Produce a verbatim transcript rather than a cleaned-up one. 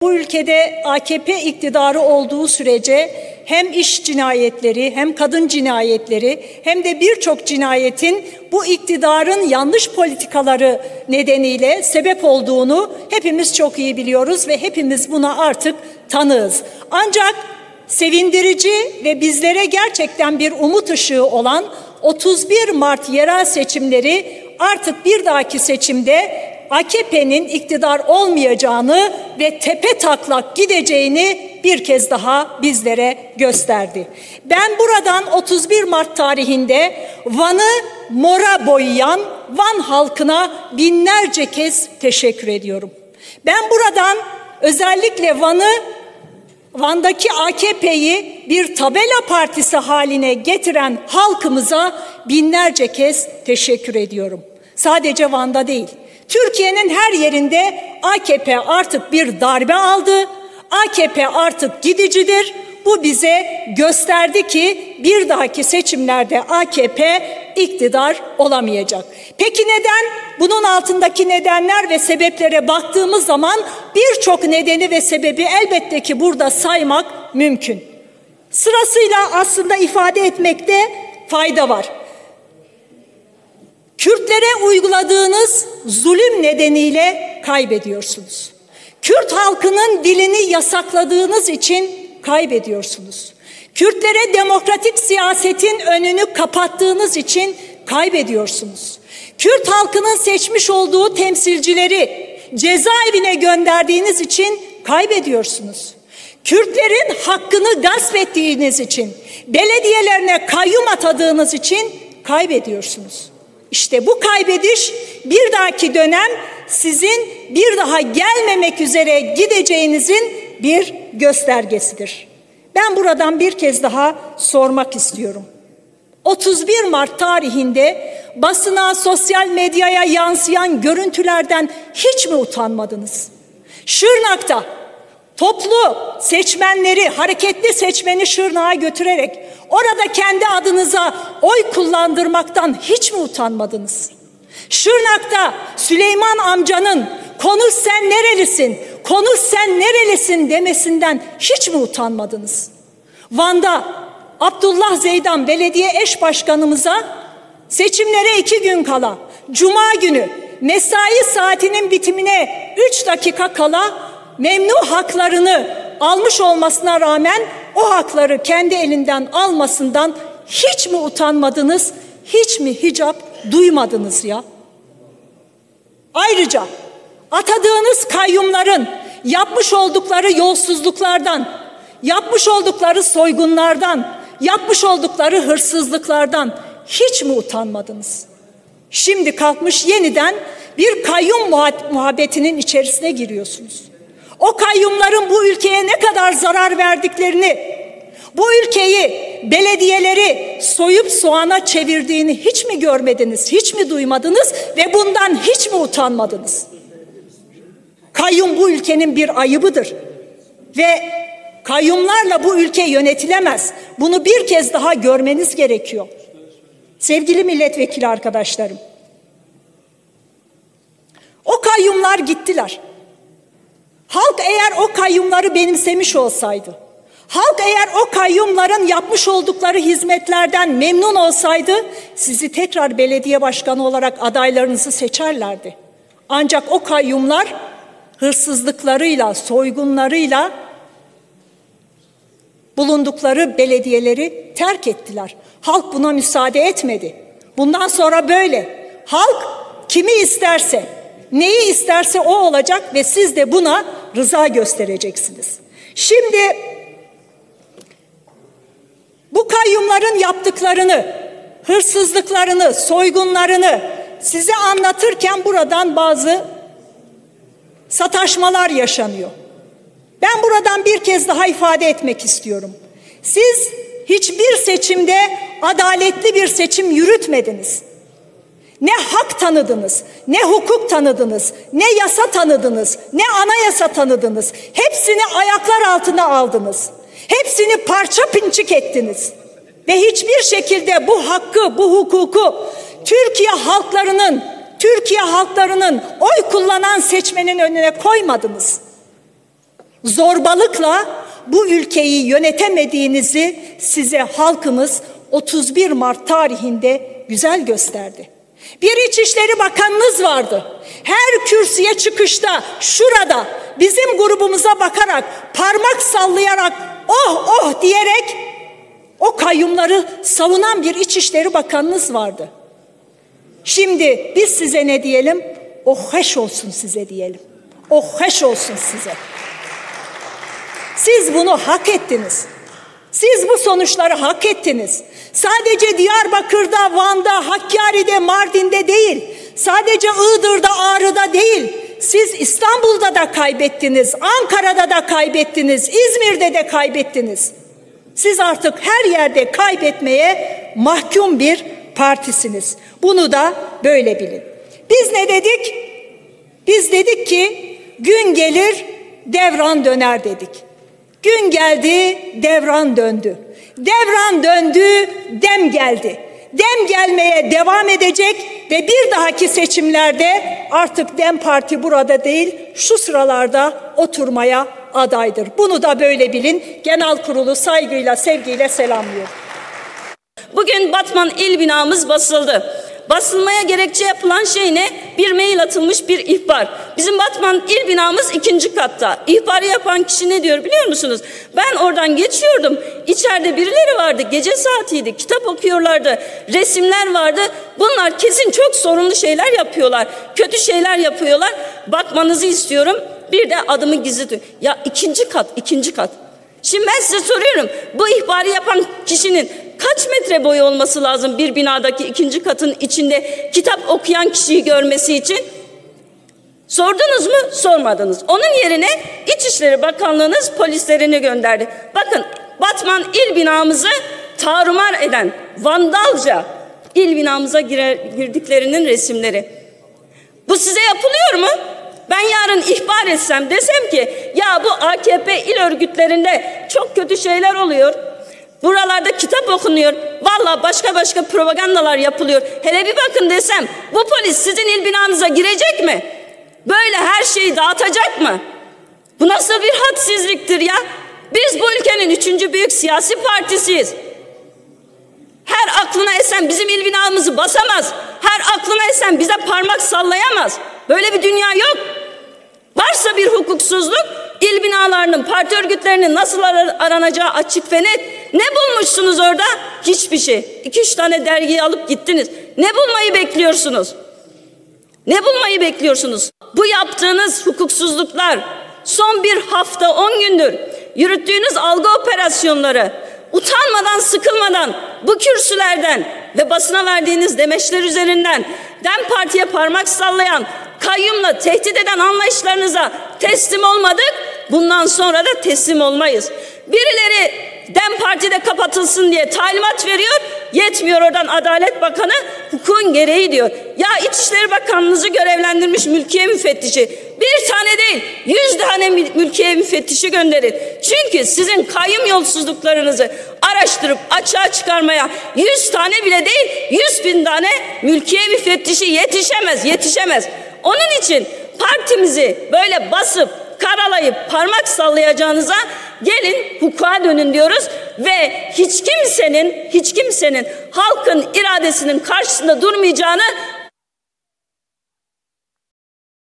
Bu ülkede A K P iktidarı olduğu sürece hem iş cinayetleri, hem kadın cinayetleri, hem de birçok cinayetin bu iktidarın yanlış politikaları nedeniyle sebep olduğunu hepimiz çok iyi biliyoruz ve hepimiz buna artık tanığız. Ancak sevindirici ve bizlere gerçekten bir umut ışığı olan otuz bir Mart yerel seçimleri artık bir dahaki seçimde A K P'nin iktidar olmayacağını ve tepe taklak gideceğini bir kez daha bizlere gösterdi. Ben buradan otuz bir Mart tarihinde Van'ı mora boyayan Van halkına binlerce kez teşekkür ediyorum. Ben buradan özellikle Van'ı, Van'daki A K P'yi bir tabela partisi haline getiren halkımıza binlerce kez teşekkür ediyorum. Sadece Van'da değil, Türkiye'nin her yerinde A K P artık bir darbe aldı. A K P artık gidicidir. Bu bize gösterdi ki bir dahaki seçimlerde A K P iktidar olamayacak. Peki neden? Bunun altındaki nedenler ve sebeplere baktığımız zaman birçok nedeni ve sebebi elbette ki burada saymak mümkün. Sırasıyla aslında ifade etmekte fayda var. Kürtlere uyguladığınız zulüm nedeniyle kaybediyorsunuz. Kürt halkının dilini yasakladığınız için kaybediyorsunuz. Kürtlere demokratik siyasetin önünü kapattığınız için kaybediyorsunuz. Kürt halkının seçmiş olduğu temsilcileri cezaevine gönderdiğiniz için kaybediyorsunuz. Kürtlerin hakkını gasp ettiğiniz için, belediyelerine kayyum atadığınız için kaybediyorsunuz. İşte bu kaybediş bir dahaki dönem sizin bir daha gelmemek üzere gideceğinizin bir göstergesidir. Ben buradan bir kez daha sormak istiyorum. otuz bir Mart tarihinde basına, sosyal medyaya yansıyan görüntülerden hiç mi utanmadınız? Şırnak'ta toplu seçmenleri, hareketli seçmeni Şırnak'a götürerek orada kendi adınıza oy kullandırmaktan hiç mi utanmadınız? Şırnak'ta Süleyman amcanın konuş sen nerelisin, konuş sen nerelisin demesinden hiç mi utanmadınız? Van'da Abdullah Zeydan belediye eş başkanımıza seçimlere iki gün kala, Cuma günü mesai saatinin bitimine üç dakika kala memnu haklarını almış olmasına rağmen o hakları kendi elinden almasından hiç mi utanmadınız, hiç mi hicap duymadınız ya? Ayrıca atadığınız kayyumların yapmış oldukları yolsuzluklardan, yapmış oldukları soygunlardan, yapmış oldukları hırsızlıklardan hiç mi utanmadınız? Şimdi kalkmış yeniden bir kayyum muhabbetinin içerisine giriyorsunuz. O kayyumların bu ülkeye ne kadar zarar verdiklerini, bu ülkeyi, belediyeleri soyup soğana çevirdiğini hiç mi görmediniz, hiç mi duymadınız ve bundan hiç mi utanmadınız? Kayyum bu ülkenin bir ayıbıdır ve kayyumlarla bu ülke yönetilemez. Bunu bir kez daha görmeniz gerekiyor. Sevgili milletvekili arkadaşlarım, o kayyumlar gittiler. Halk eğer o kayyumları benimsemiş olsaydı, halk eğer o kayyumların yapmış oldukları hizmetlerden memnun olsaydı, sizi tekrar belediye başkanı olarak adaylarınızı seçerlerdi. Ancak o kayyumlar hırsızlıklarıyla, soygunlarıyla bulundukları belediyeleri terk ettiler. Halk buna müsaade etmedi. Bundan sonra böyle. Halk kimi isterse, neyi isterse o olacak ve siz de buna rıza göstereceksiniz. Şimdi bu kayyumların yaptıklarını, hırsızlıklarını, soygunlarını size anlatırken buradan bazı sataşmalar yaşanıyor. Ben buradan bir kez daha ifade etmek istiyorum. Siz hiçbir seçimde adaletli bir seçim yürütmediniz. Ne hak tanıdınız, ne hukuk tanıdınız, ne yasa tanıdınız, ne anayasa tanıdınız. Hepsini ayaklar altına aldınız. Hepsini parça pinçik ettiniz. Ve hiçbir şekilde bu hakkı, bu hukuku Türkiye halklarının, Türkiye halklarının oy kullanan seçmenin önüne koymadınız. Zorbalıkla bu ülkeyi yönetemediğinizi size halkımız otuz bir Mart tarihinde güzel gösterdi. Bir İçişleri Bakanınız vardı. Her kürsüye çıkışta şurada bizim grubumuza bakarak, parmak sallayarak, oh oh diyerek o kayyumları savunan bir İçişleri Bakanınız vardı. Şimdi biz size ne diyelim? Oh heş olsun size diyelim. Oh heş olsun size. Siz bunu hak ettiniz. Siz bu sonuçları hak ettiniz. Sadece Diyarbakır'da, Van'da, Hakkari'de, Mardin'de değil, sadece Iğdır'da, Ağrı'da değil, siz İstanbul'da da kaybettiniz, Ankara'da da kaybettiniz, İzmir'de de kaybettiniz. Siz artık her yerde kaybetmeye mahkum bir partisiniz. Bunu da böyle bilin. Biz ne dedik? Biz dedik ki gün gelir devran döner dedik. Gün geldi, devran döndü. Devran döndü, dem geldi. Dem gelmeye devam edecek ve bir dahaki seçimlerde artık Dem Parti burada değil, şu sıralarda oturmaya adaydır. Bunu da böyle bilin. Genel kurulu saygıyla, sevgiyle selamlıyorum. Bugün Batman il binamız basıldı. Basılmaya gerekçe yapılan şey ne? Bir mail atılmış bir ihbar. Bizim Batman il binamız ikinci katta. İhbarı yapan kişi ne diyor biliyor musunuz? Ben oradan geçiyordum. İçeride birileri vardı. Gece saatiydi. Kitap okuyorlardı. Resimler vardı. Bunlar kesin çok sorunlu şeyler yapıyorlar. Kötü şeyler yapıyorlar. Bakmanızı istiyorum. Bir de adımı gizli tut. Ya ikinci kat, ikinci kat. Şimdi ben size soruyorum. Bu ihbarı yapan kişinin kaç metre boyu olması lazım bir binadaki ikinci katın içinde kitap okuyan kişiyi görmesi için? Sordunuz mu? Sormadınız. Onun yerine İçişleri Bakanlığınız polislerini gönderdi. Bakın Batman il binamızı tarumar eden, vandalca il binamıza girer, girdiklerinin resimleri. Bu size yapılıyor mu? Ben yarın ihbar etsem, desem ki ya bu A K P il örgütlerinde çok kötü şeyler oluyor. Buralarda kitap okunuyor. Vallahi başka başka propagandalar yapılıyor. Hele bir bakın desem, bu polis sizin il binanıza girecek mi? Böyle her şeyi dağıtacak mı? Bu nasıl bir hadsizliktir ya? Biz bu ülkenin üçüncü büyük siyasi partisiyiz. Her aklına esen bizim il binamızı basamaz. Her aklına esen bize parmak sallayamaz. Böyle bir dünya yok. Varsa bir hukuksuzluk, il binalarının, parti örgütlerinin nasıl ar aranacağı açık ve net. Ne bulmuşsunuz orada? Hiçbir şey. İki üç tane dergiyi alıp gittiniz. Ne bulmayı bekliyorsunuz? Ne bulmayı bekliyorsunuz? Bu yaptığınız hukuksuzluklar, son bir hafta on gündür yürüttüğünüz algı operasyonları, utanmadan, sıkılmadan bu kürsülerden ve basına verdiğiniz demeçler üzerinden Dem Parti'ye parmak sallayan, kayyumla tehdit eden anlayışlarınıza teslim olmadık, bundan sonra da teslim olmayız. Birileri Dem Parti'de kapatılsın diye talimat veriyor, yetmiyor oradan Adalet Bakanı hukukun gereği diyor. Ya İçişleri Bakanlığınızı görevlendirmiş mülkiye müfettişi, bir tane değil yüz tane mülkiye müfettişi gönderin. Çünkü sizin kayyum yolsuzluklarınızı araştırıp açığa çıkarmaya yüz tane bile değil yüz bin tane mülkiye müfettişi yetişemez, yetişemez. Onun için partimizi böyle basıp karalayıp parmak sallayacağınıza gelin hukuka dönün diyoruz ve hiç kimsenin hiç kimsenin halkın iradesinin karşısında durmayacağını